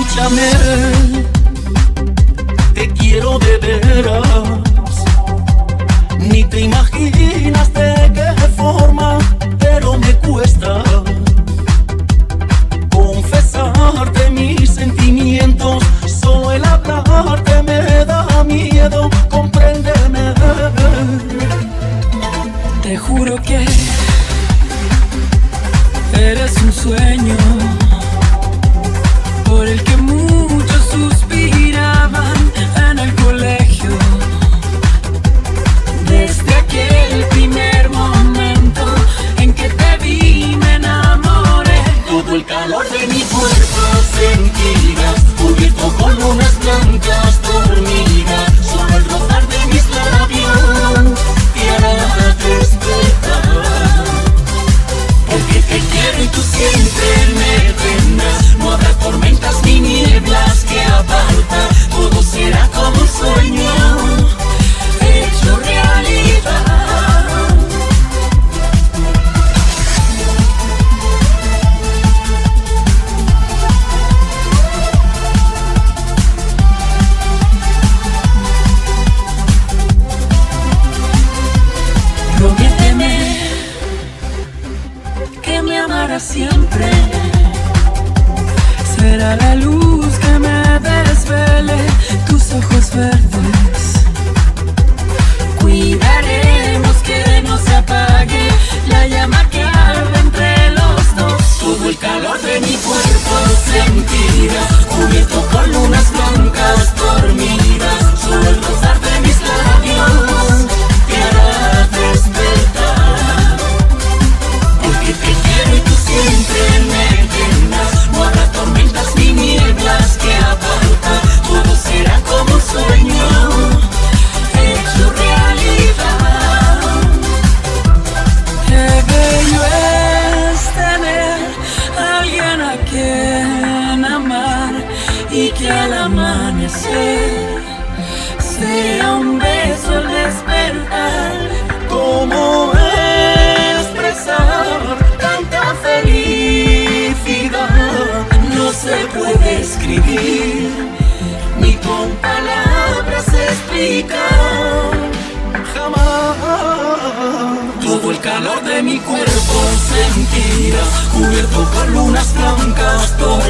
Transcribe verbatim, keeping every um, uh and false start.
escúchame, te quiero de veras. Ni te imaginas de qué forma, pero me cuesta confesarte mis sentimientos. Solo el hablarte me da miedo, compréndeme. Te juro que eres un sueño por el que muchos suspiraban en el colegio. Desde aquel primer momento en que te vi me enamoré. Todo el calor de mi cuerpo sentirás, cubierto con lunas blancas dormidas. Solo el rozar de mis labios te hará despertar. Porque te quiero y tú siempre me tendrás. No habrá tormentas ni nieblas que apartan. Todo será como un sueño hecho realidad. Prométeme que me amarás siempre. Será la luz que me desvele tus ojos verdes. Cuidaremos que no se apague la llama que arde entre los dos. Todo el calor de mi cuerpo sentirás, cubierto con lunas blancas dormidas. Solo el rozar de mis labios te hará despertar. Porque te quiero y tú siempre me tendrás. No habrá tormentas ni nieblas que apartan. Todo será como un sueño hecho realidad. Qué bello es tener a alguien a quien amar y que al amanecer sea un beso al despertar. ¿Cómo expresar tanta felicidad? No se puede escribir ni con palabras explicar. Jamás. Todo el calor de mi cuerpo sentirás, cubierto por lunas blancas.